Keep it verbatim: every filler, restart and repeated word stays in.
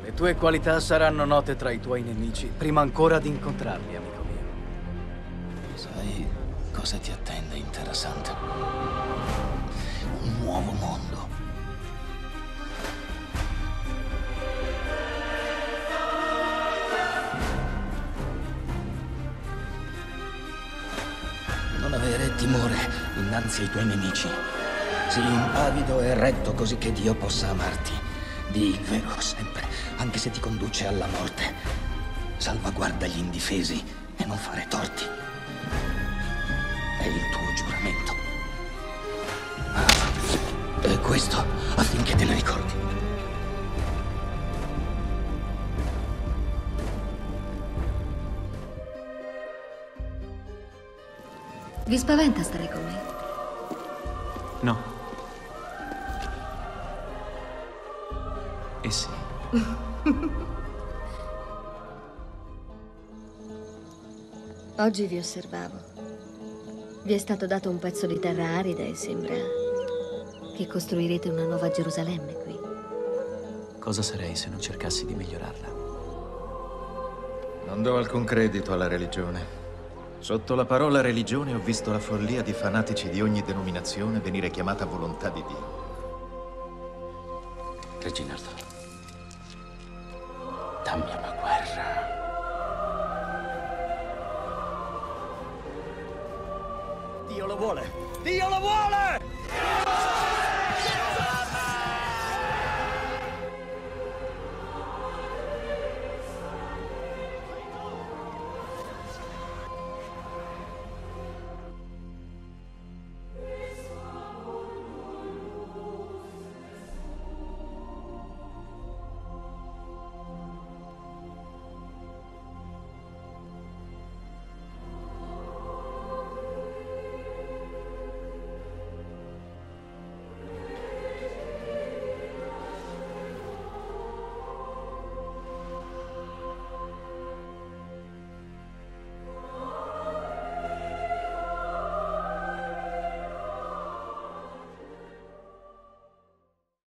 Le tue qualità saranno note tra i tuoi nemici, prima ancora di incontrarli, amico mio. Sai cosa ti attende, interessante? Un nuovo mondo. Non avere timore innanzi ai tuoi nemici. Sii impavido e retto così che Dio possa amarti. Dì il vero sempre, anche se ti conduce alla morte. Salvaguarda gli indifesi e non fare torti. È il tuo giuramento. E questo affinché te ne ricordi. Vi spaventa stare con me? No. Eh sì. Oggi vi osservavo. Vi è stato dato un pezzo di terra arida e sembra che costruirete una nuova Gerusalemme qui. Cosa sarei se non cercassi di migliorarla? Non do alcun credito alla religione. Sotto la parola religione ho visto la follia di fanatici di ogni denominazione venire chiamata volontà di Dio. Reginaldo, dammi una guerra. Dio lo vuole! Dio lo vuole!